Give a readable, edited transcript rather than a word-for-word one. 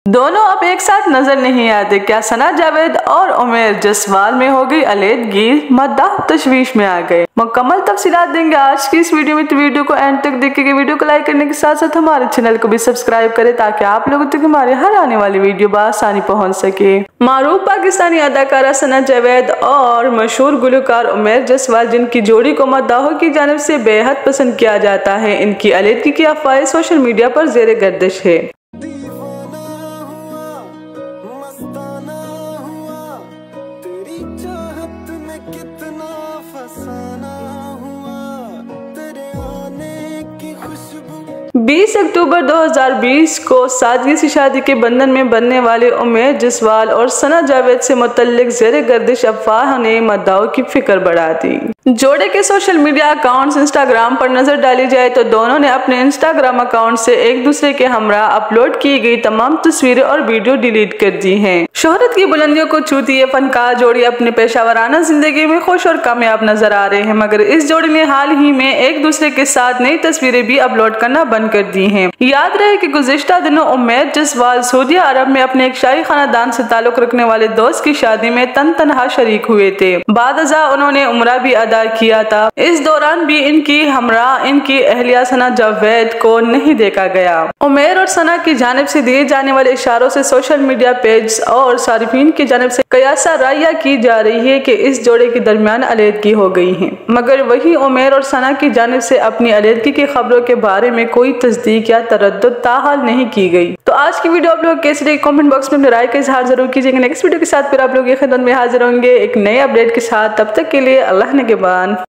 दोनों अब एक साथ नजर नहीं आते। क्या सना जावेद और उमर जसवाल में हो गई अलहदगी? मद्दाह तशवीश में आ गए। मुकम्मल तफसीलात देंगे आज की इस वीडियो में, तो वीडियो को एंड तक देखिए। वीडियो को लाइक करने के साथ साथ हमारे चैनल को भी सब्सक्राइब करें ताकि आप लोगों तक हमारे हर आने वाली वीडियो बआसानी पहुंच सके। मारूफ पाकिस्तानी अदाकारा सना जावेद और मशहूर गुलकार उमर जसवाल, जिनकी जोड़ी को मद्दाहों की जानिब से बेहद पसंद किया जाता है, इनकी अलहदगी की अफवाहें सोशल मीडिया पर जेर गर्दिश है। कितना फसाना हुआ तेरे आने की खुशबू। 20 अक्टूबर 2020 को सादगी से शादी के बंधन में बनने वाले उमर जसवाल और सना जावेद से मुतल्लिक ज़ेरे गर्दिश अफवाह ने मद्दाहों की फिक्र बढ़ा दी। जोड़े के सोशल मीडिया अकाउंट्स इंस्टाग्राम पर नजर डाली जाए तो दोनों ने अपने इंस्टाग्राम अकाउंट से एक दूसरे के हमरा अपलोड की गई तमाम तस्वीरें और वीडियो डिलीट कर दी हैं। शोहरत की बुलंदियों को छूती ये फनकार जोड़ी अपने पेशावराना जिंदगी में खुश और कामयाब नजर आ रहे हैं, मगर इस जोड़ी ने हाल ही में एक दूसरे के साथ नई तस्वीरें भी अपलोड करना बंद कर दी हैं। याद रहे कि गुज़िश्ता दिनों उमर जसवाल सऊदी अरब में अपने एक शाही खानदान से ताल्लुक रखने वाले दोस्त की शादी में तनहा शरीक हुए थे। बादअज़ा उन्होंने उम्रा भी अदा किया था। इस दौरान भी इनकी हमरा इनकी अहलिया सना जावेद को नहीं देखा गया। उमर और सना की जानिब से दिए जाने वाले इशारों से सोशल मीडिया पेज और सारिफीन की जानिब से कयासा राया की जा रही है कि इस जोड़े के दरमियान अलहदगी हो गई है, मगर वही उमर और सना की जानिब से अपनी अलहदगी की खबरों के बारे में कोई तस्दीक या तरद्दुद ताहाल नहीं की गई। तो आज की वीडियो आप लोग कैसी रही, कमेंट बॉक्स में अपनी राय का इजहार जरूर कीजिएगा। नेक्स्ट वीडियो के साथ फिर आप लोग की खिदमत में हाजिर होंगे एक नए अपडेट के साथ। तब तक के लिए अल्लाह निगहबान।